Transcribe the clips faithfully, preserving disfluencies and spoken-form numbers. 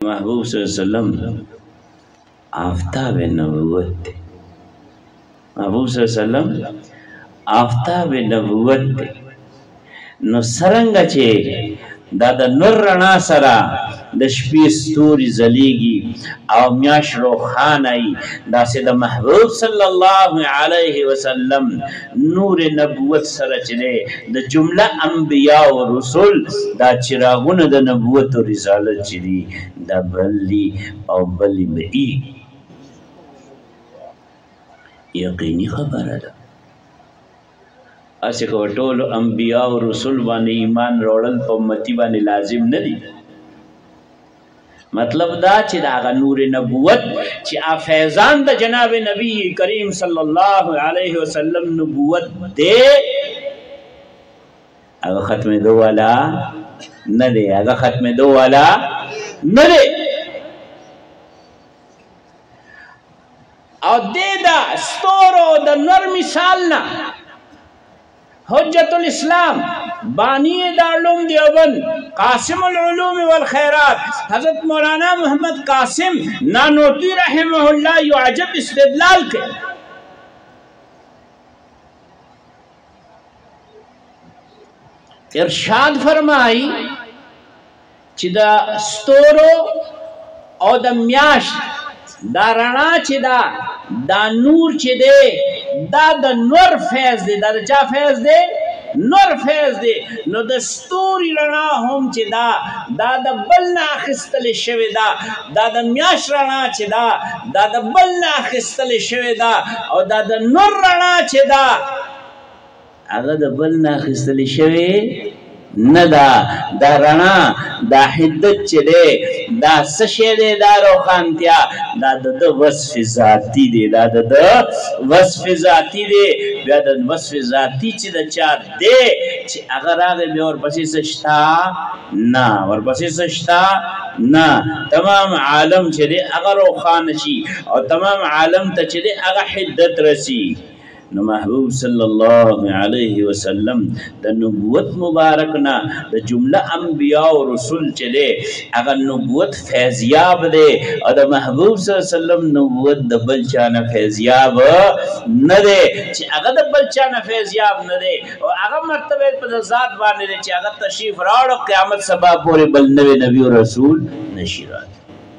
محبوب صلی اللہ علیہ وسلم آفتاب نبوت تے محبوب صلی اللہ علیہ وسلم آفتاب نبوت تے نو سرنگ چے دا دا نور رنا سرا د شپې ستوري ځلیږي او میاش روخان ای دا سه د محبوب صلی الله علیه وسلم نور نبوت سره چره د جمله انبیاء او رسول دا چراغونه د نبوت او رسالت چری دا بلی او بلی بئی یقینی خبره ده اسه کو ټول انبیاء او رسول باندې ایمان وروړل په امتی باندې لازم نه دي مطلب دا چې دا نور نبوت چې افیضان د جناب نبی کریم صلی الله علیه وسلم نبوت دے هغه ختم دو والا نه دی هغه ختم دو والا نه دی او دې دا ستورو د نور مثال نه حجت الاسلام بانی دارالعلوم دیوبند قاسم العلوم والخیرات حضرت مولانا محمد قاسم نانوتوی رحمہ اللہ یو عجب استدلال کے ارشاد فرمائی چی دا ستورو او دا میاشت دا رنا چی دا دا نور چی دے دا دا نور فیض دے دا دا چا فیض دے نور فیض دے نو دا ستوری رنا هم چی دا دا دا بلنا خستل شوی دا دا دا میاش رنا چی دا دا دا بلنا خستل شوی دا او دا دا نور رنا چی دا اگا دا بلنا خستل شوی ندا دا رنا دا حدت چی دے دا سشے دے دا روخانتیا دا دا دا وصف ذاتی دے دا دا دا وصف ذاتی دے بیا دا وصف ذاتی چی دا چار دے چی اگر آگے بیا اور پسی سشتا نا اور پسی سشتا نا تمام عالم چی دے اگر روخان چی اور تمام عالم تا چی دے اگر حدت رسی نو محبوب صلی اللہ علیہ وسلم دا نبوت مبارکنا دا جملہ انبیاء و رسول چلے اگر نبوت فیضیاب دے اور دا محبوب صلی اللہ علیہ وسلم نبوت دا بلچانا فیضیاب ندے چی اگر دا بلچانا فیضیاب ندے اور اگر مرتبہ پر ذات بانے دے چی اگر تشریف راڑ قیامت سبا پورے بلنوے نبی و رسول نشیرات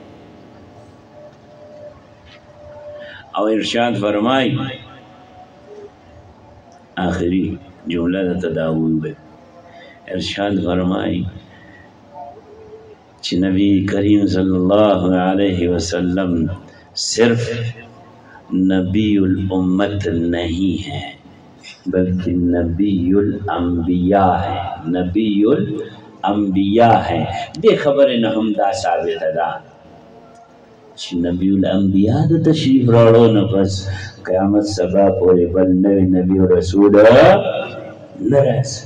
اور ارشاد فرمائی آخری جملہ دا تداول بے ارشاد فرمائی چی نبی کریم صلی اللہ علیہ وسلم صرف نبی الامت نہیں ہے بلکہ نبی الانبیاء ہے نبی الانبیاء ہے دے خبر نحم دا ثابت دا چی نبی الانبیاء دا تشریف راڑو نفس قیامت سبا پورے بل نوی نبی و رسول نرس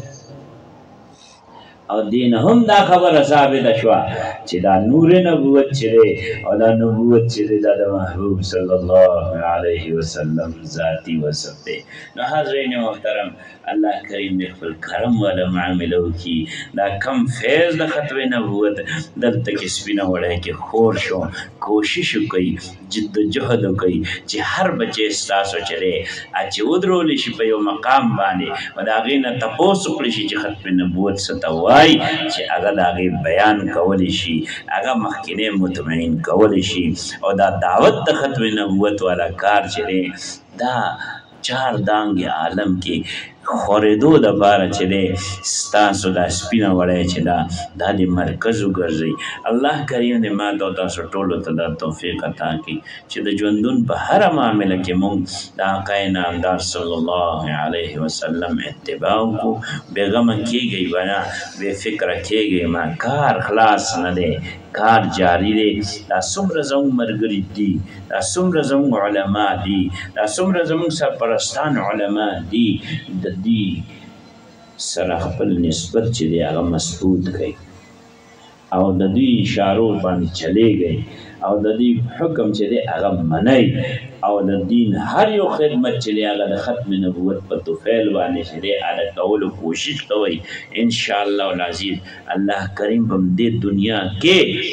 اور دین ہم دا خبر ثابت شوا چی دا نور نبوت چرے اور دا نبوت چرے دا دا محبوب صلی اللہ علیہ وسلم ذاتی وصف دے نو حضرین محترم اللہ کریم اخفل کرم والا معاملو کی دا کم فیض دا خطو نبوت دل تک اسپینا وڑا ہے کہ خور شو کوشش کئی جد جہد کئی چی ہر بچے استاسو چلے اچھی ادرو لیشی پیو مقام بانے و دا غینا تپوسو کلیشی چی خطو نبوت ستوائی چی اگر آگے بیان کولی شی اگر مخکنے مطمئن کولی شی اور دا دعوت دا ختم نبوت والا کار چلے دا چار دانگ عالم کی خوردو دا بارا چلے ستاسو دا سپینا وڑے چلا دا دی مرکزو گرزی اللہ کریم دے ما دو تاسو ٹولو تا دا توفیق عطا کی چی دا جوندون پا ہر معاملہ کے مونگ دا آقای نامدار صلی اللہ علیہ وسلم اتباعو کو بیغم کی گئی بنا بے فکر کی گئی ما کار خلاص ندے کار جاری دے دا سمر زمون مرگری دی دا سمر زمون علماء دی دا سمر زمون سرپرستان علماء دی دا دی سرخپل نسبت چی دے آغا مسبود گئی او دا دی اشارو پانی چلے گئی او دا دی حکم چی دے آغا منائی او دا دین ہر یو خدمت چی دے آغا دا ختم نبوت پر توفیل بانے چی دے آغا قول کوشش کوئی انشاءاللہ والعزیز اللہ کریم بم دے دنیا کے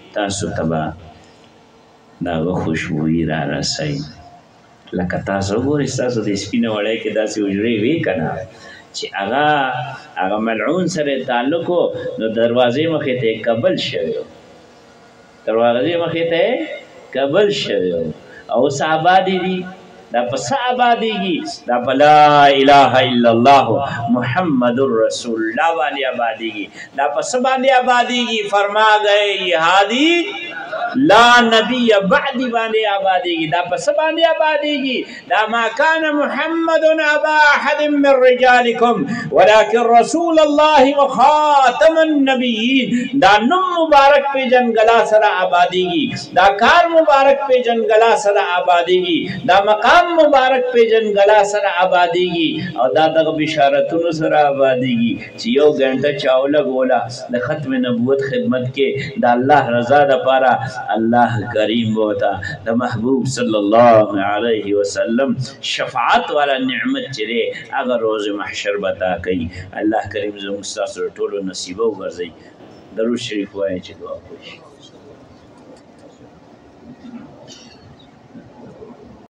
تاسو تبا داغه خوشبوئی را رسي لکه تاسو ګورئ ستاسو د سپینه وړۍ کې داسې حجرې وي که نه چې هغه هغه ملعون سره تعلق و نو دروازې مخې ته یې قبل شوی و دروازې مخې ته یې قبل شوی و او اوس آبادې دي دا په څه آبادېږي دا په لا اله الا الله محمد رسول الله باندې آبادېږي دا په څه باندې آبادېږي فرما گئے یہ هادي لا نبی بعدی باندې آبادېږي دا په څه باندې آبادېږي دا ما کان محمد ابا احد من رجالکم ولكن رسول الله وخاتم النبیین دا نوم مبارک په جنګلا سره آبادېږي دا کار مبارک په جنګلا سره آبادېږي دا مقام مبارک په جنګلا سره آبادېږي او دا دغه بشارتونو سره آبادېږي چې یو ګنټه چاوله ګوله د ختم نبوت خدمت کې د الله رضا دپاره اللہ کریم بوتا دا محبوب صلی اللہ علیہ وسلم شفاعت والا نعمت چلے اگر روز محشر بتا کئی اللہ کریم زمون ستاسو ټولو نصیبه وګرځي درود شریف وایي چې دعا کوي